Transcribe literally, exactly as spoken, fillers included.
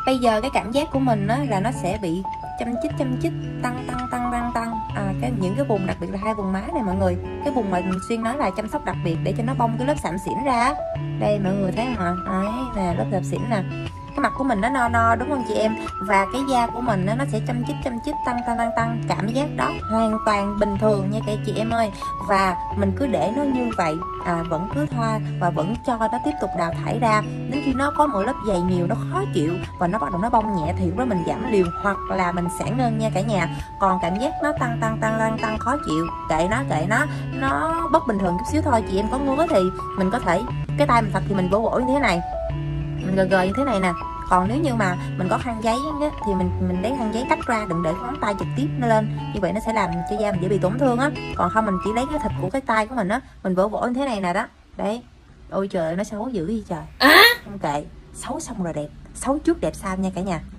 Bây giờ cái cảm giác của mình á là nó sẽ bị châm chích châm chích tăng tăng tăng tăng tăng à, cái những cái vùng, đặc biệt là hai vùng má này mọi người, cái vùng mà mình Xuyên nói là chăm sóc đặc biệt để cho nó bong cái lớp sạm xỉn ra. Đây mọi người thấy không ạ? Đấy nè, lớp sạm xỉn nè. Cái mặt của mình nó no no đúng không chị em, và cái da của mình nó, nó sẽ chăm chích chăm chích tăng tăng tăng tăng. Cảm giác đó hoàn toàn bình thường nha các chị em ơi. Và mình cứ để nó như vậy à, vẫn cứ thoa và vẫn cho nó tiếp tục đào thải ra đến khi nó có một lớp dày nhiều, nó khó chịu và nó bắt đầu nó bong nhẹ thì lúc đó mình giảm liều hoặc là mình sản ngân nha cả nhà. Còn cảm giác nó tăng tăng tăng tăng tăng khó chịu, kệ nó kệ nó nó bất bình thường chút xíu thôi. Chị em có ngứa thì mình có thể cái tay mình thật thì mình vỗ vỗ như thế này, mình gờ gờ như thế này nè. Còn nếu như mà mình có khăn giấy á, thì mình mình lấy khăn giấy tách ra, đừng để ngón tay trực tiếp nó lên, như vậy nó sẽ làm cho da mình dễ bị tổn thương á. Còn không mình chỉ lấy cái thịt của cái tay của mình á, mình vỗ vỗ như thế này nè đó. Đấy, ôi trời nó xấu dữ gì trời. À? Không kệ, xấu xong rồi đẹp, xấu trước đẹp sau nha cả nhà.